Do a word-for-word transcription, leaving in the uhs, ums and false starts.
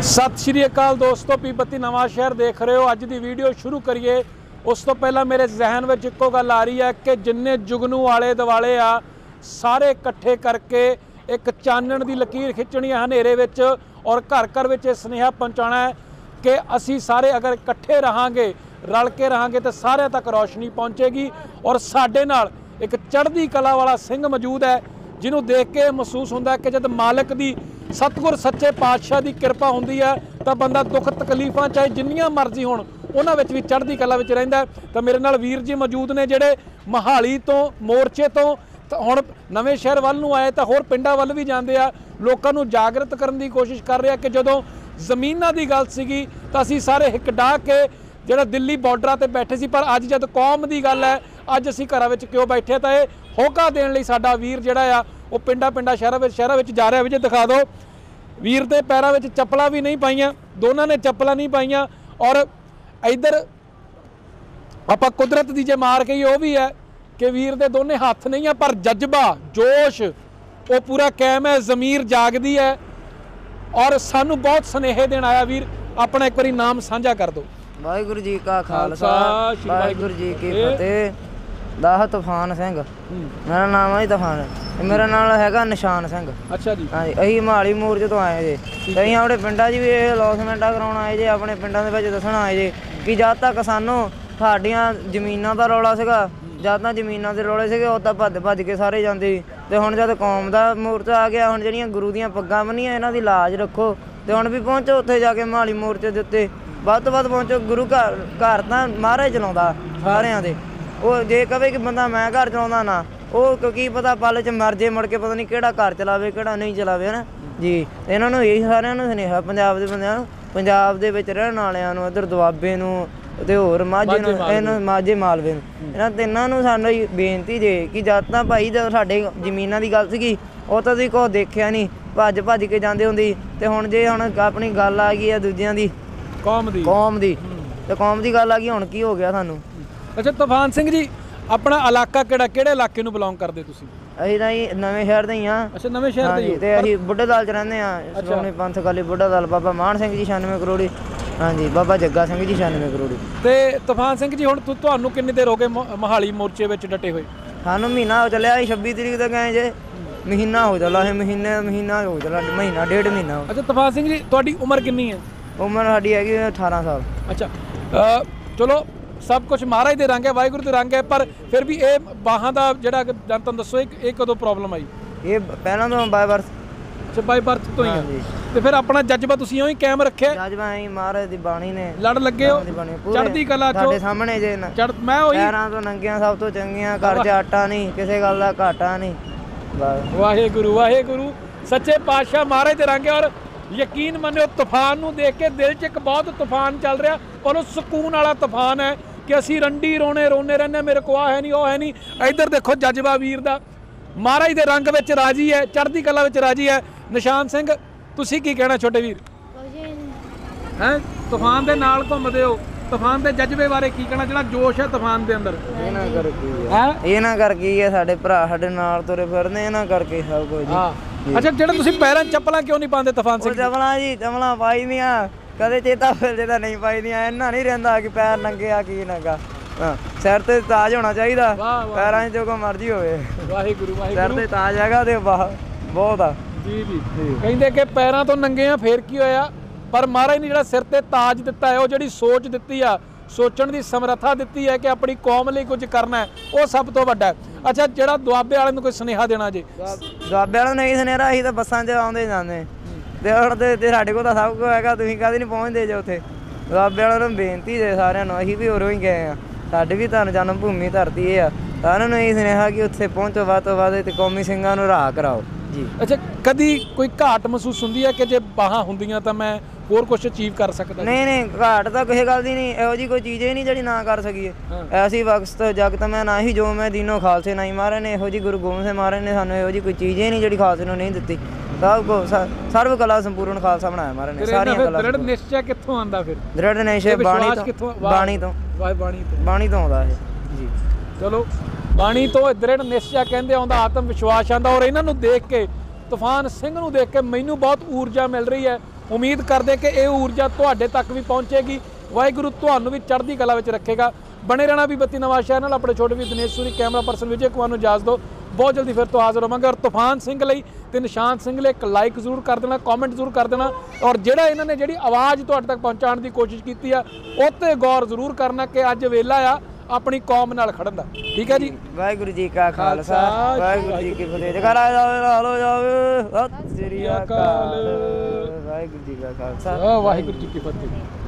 सत श्री अकाल दोस्तों, पीपति नवा शहर देख रहे हो। अज की वीडियो शुरू करिए उस तो पहला मेरे जहन में इक्को गल आ रही है कि जिन्ने जुगनू आले दुआले आ सारे इकट्ठे करके एक चानण की लकीर खिंचनी है हनेरे विच और घर घर विच सुनेहा पहुँचाना है कि असी सारे अगर इकट्ठे रहांगे रल के रहांगे तो सारे तक रोशनी पहुँचेगी। और साडे नाल एक चढ़दी कला वाला सिंह मौजूद है जिन्हों देख के महसूस होंदा है कि जब मालिक की सतगुर सच्चे पातशाह की किरपा होंदी है तो बंदा दुख तकलीफां चाहे जिन्नियां मर्जी होण उन्हां विच भी चढ़दी कला विच रहिंदा है। तो मेरे नाल वीर जी मौजूद ने जिहड़े मोहाली तो मोर्चे तो हुण नवें शहर वल नूं आए तो होर पिंडां वल भी जांदे आ, लोकां नूं जागृत करन दी कोशिश कर रहे आ कि जदों ਜ਼ਮੀਨਾਂ की गल सीगी तो असीं सारे हिक डाह के जिहड़ा दिल्ली बॉर्डर ते बैठे सी, पर अज जद कौम की गल है अज असीं घरां विच क्यों बैठे तो ये होका देण लई साडा वीर जिहड़ा आ वो पिंडा पिंडा शहरां विच शहरां विच जा रहा है। विजय दिखा दो, वीर दे पैरां विच चप्पलां भी नहीं पाईयां, दोनों ने चप्पलां नहीं पाईयां। और इधर आपां कुदरत दी जे मार कही वो भी है कि वीर दे दोने हत्थ नहीं है पर जज्बा जोश वो पूरा कायम है, ज़मीर जागदी है। और सानू बहुत सुनेहे देण आया वीर, अपना एक बारी नाम साझा कर दो। वाहिगुरू जी का खालसा वाहिगुरू जी की फतेह। दाह तूफान सिंह मेरा नाम है तूफान, मेरा नाम हैगा निशान सिंह। अच्छा जी, हाँ जी, असीं मोहाली मोर्चे तो आए जे ते असीं अपने पिंडां 'च भी ये अलौसमेंटां कराउण आए जे, अपने पिंडां दे विच दस्सण आए जे कि जद तक सानू साਡੀਆਂ ਜ਼ਮੀਨਾਂ ਦਾ ਰੌਲਾ ਸੀਗਾ, ਜਦ ਤਾਂ ਜ਼ਮੀਨਾਂ ਦੇ ਰੌਲੇ ਸੀਗੇ ਉਹ ਤਾਂ ਭੱਜ ਭੱਜ ਕੇ ਸਾਰੇ ਜਾਂਦੇ ਸੀ। ਤੇ ਹੁਣ ਜਦ ਕੌਮ ਦਾ ਮੋਰਚਾ ਆ ਗਿਆ, ਹੁਣ ਜਿਹੜੀਆਂ ਗੁਰੂ ਦੀਆਂ ਪੱਗਾਂ ਬੰਨੀਆਂ ਇਹਨਾਂ ਦੀ ਲਾਜ ਰੱਖੋ ਤੇ ਹੁਣ ਵੀ ਪਹੁੰਚੋ ਉੱਥੇ ਜਾ ਕੇ ਮੋਹਾਲੀ ਮੋਰਚੇ ਦੇ ਉੱਤੇ ਵੱਧ ਤੋਂ ਵੱਧ ਪਹੁੰਚੋ। ਗੁਰੂ ਘਰ ਘਰ ਤਾਂ ਮਹਾਰਾਜ ਚਲਾਉਂਦਾ ਸਾਰਿਆਂ ਦੇ, ਉਹ ਜੇ ਕਵੇ ਕਿ ਬੰਦਾ ਮੈਂ ਘਰ ਚਲਾਉਂਦਾ ਨਾ, ਉਹ ਕੀ ਪਤਾ ਪਲ 'ਚ ਮਰ ਜੇ ਮੁੜ ਕੇ ਪਤਾ ਨਹੀਂ ਕਿਹੜਾ ਘਰ ਚਲਾਵੇ ਕਿਹੜਾ ਨਹੀਂ ਚਲਾਵੇ ਨਾ ਜੀ। ਇਹਨਾਂ ਨੂੰ ਇਹ ਸਾਰਿਆਂ ਨੂੰ ਸੁਨੇਹਾ ਪੰਜਾਬ ਦੇ ਬੰਦਿਆਂ ਨੂੰ, ਪੰਜਾਬ ਦੇ ਵਿੱਚ ਰਹਿਣ ਵਾਲਿਆਂ ਨੂੰ, ਇੱਧਰ ਦੁਆਬੇ ਨੂੰ ਤੇ ਹੋਰ ਮਾਝੇ ਨੂੰ, ਇਹਨਾਂ ਮਾਝੇ ਮਾਲਵੇ ਨੂੰ, ਇਹਨਾਂ ਤਿੰਨਾਂ ਨੂੰ ਸਾਨੂੰ ਬੇਨਤੀ ਜੇ ਕਿ ਜਦ ਤਾਂ ਭਾਈ ਜਦੋਂ ਸਾਡੇ ਜ਼ਮੀਨਾਂ ਦੀ ਗੱਲ ਸੀਗੀ ਉਹ ਤਾਂ ਤੁਸੀਂ ਕੁਛ ਦੇਖਿਆ ਨਹੀਂ, ਭੱਜ ਭੱਜ ਕੇ ਜਾਂਦੇ ਹੁੰਦੀ। ਤੇ ਹੁਣ ਜੇ ਹੁਣ ਆਪਣੀ ਗੱਲ ਆ ਗਈ ਆ ਦੂਜਿਆਂ ਦੀ ਕੌਮ ਦੀ ਕੌਮ ਦੀ ਤੇ ਕੌਮ ਦੀ ਗੱਲ ਆ ਗਈ, ਹੁਣ ਕੀ ਹੋ ਗਿਆ ਸਾਨੂੰ। ਅੱਛਾ ਤੂਫਾਨ ਸਿੰਘ ਜੀ, ਆਪਣਾ ਇਲਾਕਾ ਕਿਹੜਾ, ਕਿਹੜੇ ਇਲਾਕੇ ਨੂੰ ਬਿਲੋਂਗ ਕਰਦੇ ਤੁਸੀਂ? ਅਸੀਂ ਤਾਂ ਜੀ ਨਵੇਂ ਸ਼ਹਿਰ ਦੇ ਹੀ ਆ। ਅੱਛਾ ਨਵੇਂ ਸ਼ਹਿਰ ਦੇ ਹੀ, ਤੇ ਅਸੀਂ ਬੁੱਢੇ ਦਲ 'ਚ ਰਹਿੰਦੇ ਆ। ਸ਼੍ਰੋਮਣੀ ਪੰਥ ਅਕਾਲੀ ਬੁੱਢਾ ਦਲ, ਬਾਬਾ ਮਾਨ ਸਿੰਘ ਜੀ ਛਿਆਨਵੇਂ ਕਰੋੜੀ, ਹਾਂਜੀ ਬਾਬਾ ਜੱਗਾ ਸਿੰਘ ਜੀ ਛਿਆਨਵੇਂ ਕਰੋੜੀ। ਤੇ ਤੂਫਾਨ ਸਿੰਘ ਜੀ ਹੁਣ ਤੁ- ਤੁਹਾਨੂੰ ਕਿੰਨੀ ਦੇਰ ਹੋ ਗਏ ਮੋ- ਮੋਹਾਲੀ ਮੋਰਚੇ ਵਿੱਚ ਡਟੇ ਹੋਏ? ਸਾਨੂੰ ਮਹੀਨਾ ਹੋ ਚੱਲਿਆ ਸੀ, ਛੱਬੀ ਤਰੀਕ ਤੱਕ ਗਏ ਜੇ, ਮਹੀਨਾ ਹੋ ਚੱਲਾ ਇਹ ਮਹੀਨੇ ਮਹੀਨਾ ਹੋ ਚੱਲਾ, ਮਹੀਨਾ ਡੇਢ ਮਹੀਨਾ। ਅੱਛਾ ਤੂਫਾਨ ਸਿੰਘ ਜੀ ਤੁਹਾਡੀ ਉਮਰ ਕਿੰਨੀ ਹੈ? ਉਮਰ ਸਾਡੀ ਹੈਗੀ ਅਠਾਰਾਂ ਸਾਲ। ਅੱਛਾ ਅ, ਚਲੋ ਸਭ ਕੁਝ ਮਹਾਰਾਜ ਦੇ ਰੰਗ ਹੈ, ਵਾਹਿਗੁਰੂ ਦੇ ਰੰਗ ਹੈ, ਪਰ ਫਿਰ ਵੀ ਇਹ ਬਾਹਾਂ ਦਾ ਜਿਹੜਾ ਜਨ ਤੁਹਾਨੂੰ ਦੱਸੋ ਇਹ ਇਹ ਕਦੋਂ ਪ੍ਰੋਬਲਮ ਆਈ? ਇਹ ਪਹਿਲਾਂ ਤੋਂ ਬਾਈ ਬਰਥ। ਅੱਛਾ ਬਾਈ ਬਰਥ ਤੋਂ ਹੀ ਆ। ਤੇ ਫਿਰ ਆਪਣਾ ਜਜ਼ਬਾ ਤੁਸੀਂ ਇਉਂ ਹੀ ਕਾਇਮ ਰੱਖਿਆ? ਜਜ਼ਬਾ ਐਂ ਮਹਾਰਾਜ ਦੀ ਬਾਣੀ ਨੇ ਲੜ ਲੱਗੇ ਹੋ ਚੜ੍ਹਦੀ ਕਲਾ ਚੋਂ ਸਾਡੇ ਸਾਹਮਣੇ ਜੇ ਚੜ ਮੈਂ ਹੋਈ ਪੈਰਾਂ ਤੋਂ ਨੰਗੀਆਂ ਸਭ ਤੋਂ ਚੰਗੀਆਂ, ਘਰ 'ਚ ਆਟਾ ਨਹੀਂ, ਕਿਸੇ ਗੱਲ ਦਾ ਘਾਟਾ ਨਹੀਂ। ਵਾਹਿਗੁਰੂ ਵਾਹਿਗੁਰੂ ਸੱਚੇ ਪਾਤਸ਼ਾਹ ਮਹਾਰਾਜ ਦੇ ਰੰਗ ਹੈ। ਔਰ ਯਕੀਨ ਮੰਨਿਓ ਤੂਫਾਨ ਨੂੰ ਦੇਖ ਕੇ ਦਿਲ 'ਚ ਇੱਕ ਬਹੁਤ ਤੂਫਾਨ ਚੱਲ ਰਿਹਾ, ਪਰ ਉਹ ਸਕੂਨ ਵਾਲਾ ਤੂਫਾਨ ਹੈ ਕਿ ਅਸੀਂ ਰੰਡੀ ਰੋਣੇ ਰੋਣੇ ਰਹਿੰਦੇ, ਮੇਰੇ ਕੋਲ ਆ ਹੈ ਨਹੀਂ ਉਹ ਹੈ ਨਹੀਂ। ਇੱਧਰ ਦੇਖੋ ਜਜ਼ਬਾ ਵੀਰ ਦਾ, ਮਹਾਰਾਜ ਦੇ ਰੰਗ ਵਿੱਚ ਰਾਜੀ ਹੈ, ਚੜ੍ਹਦੀ ਕਲਾ ਵਿੱਚ ਰਾਜੀ ਹੈ। ਨਿਸ਼ਾਨ ਸਿੰਘ ਤੁਸੀਂ ਕੀ ਕਹਿਣਾ ਛੋਟੇ ਵੀਰ? ਹੈ ਤੂਫਾਨ ਦੇ ਨਾਲ ਘੁੰਮਦੇ ਹੋ, ਤੂਫਾਨ ਦੇ ਜਜ਼ਬੇ ਬਾਰੇ ਕੀ ਕਹਿਣਾ, ਜਿਹੜਾ ਜੋਸ਼ ਹੈ ਤੂਫਾਨ ਦੇ ਅੰਦਰ? ਇਹ ਨਾ ਕਰਕੇ ਹੈ, ਇਹ ਨਾ ਕਰਕੇ ਹੈ, ਸਾਡੇ ਭਰਾ ਸਾਡੇ ਨਾਲ ਤੁਰੇ ਫਿਰਦੇ ਇਹਨਾਂ ਕਰਕੇ ਸਭ ਕੁਝ। ਹਾਂ ਅੱਛਾ, ਜਿਹੜਾ ਤੁਸੀਂ ਪੈਰਾਂ 'ਚ ਚੱਪਲਾਂ ਕਿਉਂ ਨਹੀਂ ਪਾਉਂਦੇ ਤੂਫਾਨ ਸਿੰਘ? ਚੱਪਲਾਂ ਜੀ ਚੱਪਲਾਂ ਪਾਈ ਦੀਆਂ ਕਦੇ ਚੇਤਾ ਫਿਰ ਜੇ ਤਾਂ ਨਹੀਂ ਪਾਈ ਦੀਆਂ, ਇਹਨਾਂ ਨਹੀਂ ਰਹਿੰਦਾ ਕਿ ਪੈਰ ਨੰਗੇ ਆ ਕੀ ਨੰਗਾ। ਹਾਂ ਸਿਰ ਤੇ ਤਾਜ ਹੋਣਾ ਚਾਹੀਦਾ, ਪੈਰਾਂ 'ਚ ਜੋ ਕੋ ਮਰਜ਼ੀ ਹੋਵੇ। ਵਾਹਿਗੁਰੂ ਵਾਹਿਗੁਰੂ ਸਿਰ ਤੇ ਤਾਜ ਹੈਗਾ ਤੇ ਬਹੁਤ ਆ ਜੀ ਜੀ। ਕਹਿੰਦੇ ਕਿ ਪੈਰਾਂ ਤੋਂ ਨੰਗੇ ਆ ਫੇਰ ਕੀ ਹੋਇਆ, ਪਰ ਮਹਾਰਾਜ ਨੇ ਜਿਹੜਾ ਸਿਰ ਤੇ ਤਾਜ ਦਿੱਤਾ ਹੈ, ਉਹ ਜਿਹੜੀ ਸੋਚ ਦਿੱਤੀ ਆ, ਸੋਚਣ ਦੀ ਸਮਰੱਥਾ ਦਿੱਤੀ ਹੈ ਕਿ ਆਪਣੀ ਕੌਮ ਲਈ ਕੁਝ ਕਰਨਾ ਹੈ, ਉਹ ਸਭ ਤੋਂ ਵੱਡਾ ਹੈ। ਅੱਛਾ ਜਿਹੜਾ ਦੁਆਬੇ ਵਾਲੇ ਨੂੰ ਕੋਈ ਸੁਨੇਹਾ ਦੇਣਾ ਜੇ? ਦੁਆਬੇ ਵਾਲੇ ਨੂੰ ਨਹੀਂ ਸੁਨੇਹਾ, ਅਸੀਂ ਤਾਂ ਬੱਸਾਂ 'ਚ ਆਉਂਦੇ ਜਾਂਦੇ ਤੇ ਹੁਣ ਤੇ ਸਾਡੇ ਕੋਲ ਤਾਂ ਸਭ ਕੁਝ ਹੈਗਾ, ਤੁਸੀਂ ਕਦੇ ਨਹੀਂ ਪਹੁੰਚਦੇ ਜੇ ਉੱਥੇ। ਦੁਆਬੇ ਵਾਲਿਆਂ ਨੂੰ ਬੇਨਤੀ ਜੇ ਸਾਰਿਆਂ ਨੂੰ, ਅਸੀਂ ਵੀ ਉਰੋਂ ਹੀ ਗਏ ਆ, ਸਾਡੀ ਵੀ ਧੰਨ ਜਨਮ ਭੂਮੀ ਧਰਤੀ ਇਹ ਆ, ਸਾਰਿਆਂ ਨੂੰ ਇਹ ਸੁਨੇਹਾ ਕਿ ਉੱਥੇ ਪਹੁੰਚੋ ਵੱਧ ਤੋਂ ਵੱਧ ਤੇ ਕੌਮੀ ਸਿੰਘਾਂ ਨੂੰ ਰਾਹ ਕਰਾਓ ਜੀ। ਅੱਛਾ ਕਦੀ ਕੋਈ ਘਾਟ ਮਹਿਸੂਸ ਹੁੰਦੀ ਹੈ ਕਿ ਜੇ ਬਾਹਾਂ ਹੁੰਦੀਆਂ ਤਾਂ ਮੈਂ ਹੋਰ ਕੁਝ ਅਚੀਵ ਕਰ ਸਕਦਾ? ਨਹੀਂ ਨਹੀਂ ਘਾਟ ਤਾਂ ਕਿਸੇ ਗੱਲ ਦੀ ਨਹੀਂ, ਇਹੋ ਜਿਹੀ ਕੋਈ ਚੀਜ਼ ਹੀ ਨਹੀਂ ਜਿਹੜੀ ਨਾ ਕਰ ਸਕੀਏ। ਐਸੀ ਵਕਤ ਜਗਤ ਮੈਂ ਨਾ ਹੀ ਜੋ ਮੈਂ ਦੀਨੋਂ ਖਾਲਸੇ ਨਹੀਂ ਮਹਾਰਾਜ ਨੇ, ਇਹੋ ਜਿਹੀ ਗੁਰੂ ਗੋਬਿੰਦ ਸਿੰਘ ਮਹਾਰਾਜ ਨੇ ਸਾਨੂੰ ਇਹੋ ਜਿਹੀ ਕੋਈ ਚੀਜ਼ ਹੀ ਨਹੀਂ ਜਿਹੜੀ ਖਾਲਸੇ ਨੂੰ ਨਹੀਂ ਦਿੱਤੀ। ਸਭ ਕੋ ਸਰਵ ਕਲਾ ਸੰਪੂਰਨ ਖਾਲਸਾ ਬਣਾਇਆ ਮਹਾਰਾਜ ਨੇ, ਸਾਰੀਆਂ ਕਲਾ। ਦ੍ਰਿੜ ਨਿਸ਼ਚੈ ਕਿੱਥੋਂ ਆਉਂਦਾ ਫਿਰ? ਦ੍ਰਿੜ ਨਿਸ਼ਚੈ ਬਾਣੀ ਤੋਂ, ਬਾਣੀ ਤੋਂ ਬਾਣੀ ਤੋਂ ਬਾਣੀ ਤੋਂ ਆਉਂਦਾ ਇਹ ਜੀ। ਚਲੋ ਬਾਣੀ ਤੋਂ ਦ੍ਰਿੜ ਨਿਸ਼ਚੈ ਕਹਿੰਦੇ ਆਉਂਦਾ, ਆਤਮ ਵਿਸ਼ਵਾਸ ਆਉਂਦਾ। ਔਰ ਇਹਨਾਂ ਨੂੰ ਦੇਖ ਕੇ ਤੂਫਾਨ ਸਿੰਘ ਨੂੰ ਦੇਖ ਕੇ ਮੈਨੂੰ ਬਹੁਤ ਊਰਜਾ ਮਿਲ ਰਹੀ ਹੈ। ਉਮੀਦ ਕਰਦੇ ਕਿ ਇਹ ਊਰਜਾ ਤੁਹਾਡੇ ਤੱਕ ਵੀ ਪਹੁੰਚੇਗੀ। ਵਾਹਿਗੁਰੂ ਤੁਹਾਨੂੰ ਵੀ ਚੜ੍ਹਦੀ ਕਲਾ ਵਿੱਚ ਰੱਖੇਗਾ। ਬਣੇ ਰਹਿਣਾ ਵੀ ਬੱਤੀ ਨਵਾਂ ਸ਼ਹਿਰ ਨਾਲ। ਆਪਣੇ ਛੋਟੇ ਵੀ ਦਿਨੇਸ਼ ਸੂਰੀ, ਕੈਮਰਾ ਪਰਸਨ ਵਿਜੇ ਕੁਮਾਰ ਨੂੰ ਇਜਾਜ਼ਤ ਦਿਓ। ਬਹੁਤ ਜਲਦੀ ਫਿਰ ਤੋਂ ਹਾਜ਼ਰ ਹੋਵਾਂਗੇ। ਔਰ ਤੂਫਾਨ ਸਿੰਘ ਲਈ ਤੇ ਨਿਸ਼ਾਨ ਸਿੰਘ ਲਈ ਇੱਕ ਲਾਈਕ ਜ਼ਰੂਰ ਕਰ ਦੇਣਾ, ਕਮੈਂਟ ਜ਼ਰੂਰ ਕਰ ਦੇਣਾ। ਔਰ ਜਿਹੜਾ ਇਹਨਾਂ ਨੇ ਜਿਹੜੀ ਆਵਾਜ਼ ਤੁਹਾਡੇ ਤੱਕ ਪਹੁੰਚਾਉਣ ਦੀ ਕੋਸ਼ਿਸ਼ ਕੀਤੀ ਆ ਉਹ 'ਤੇ ਗੌਰ ਜ਼ਰੂਰ ਕਰਨਾ ਕਿ ਅੱਜ ਵੇਲਾ ਆ ਆਪਣੀ ਕੌਮ ਨਾਲ ਖੜਨ ਦਾ। ਠੀਕ ਹੈ ਜੀ। ਵਾਹਿਗੁਰੂ ਜੀ ਕਾ ਖਾਲਸਾ, ਵਾਹਿਗੁਰੂ ਜੀ ਕੀ ਫਤਿਹ। ਜਕਾਰਾ ਜਾਵੇ ਲਾਲੋ ਜਾਵੇ, ਸਤਿ ਸ੍ਰੀ ਅਕਾਲ। ਵਾਹਿਗੁਰੂ ਜੀ ਕਾ ਖਾਲਸਾ, ਵਾਹਿਗੁਰੂ ਜੀ ਕੀ ਫਤਿਹ।